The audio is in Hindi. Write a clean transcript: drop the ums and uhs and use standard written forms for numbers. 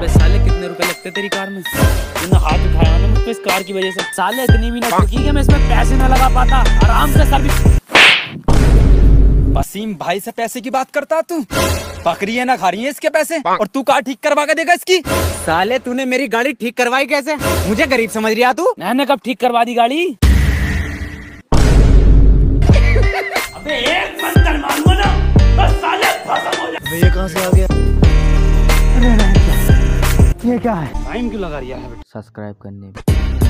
अबे साले कितने रुपए लगते तेरी कार में? तूने हाथ उठाया ना मुझ पे इस कार की वजह से। साले इतनी भी ना ठगी कि मैं इसमें पैसे ना लगा पाता। आराम से सर्विस। वसीम भाई से पैसे की बात करता तू? बकरी है ना खा रही है इसके पैसे, और तू कार ठीक करवा के देगा इसकी? साले तूने मेरी गाड़ी ठीक करवाई कैसे? मुझे गरीब समझ रहा तू? मैंने कब ठीक करवा दी गाड़ी? अबे एक मंत्र मांगो ना बस साले खत्म हो जाए। ये कहाँ से आ गया? ये क्या है? टाइम क्यों लगा रिया है? सब्सक्राइब करने में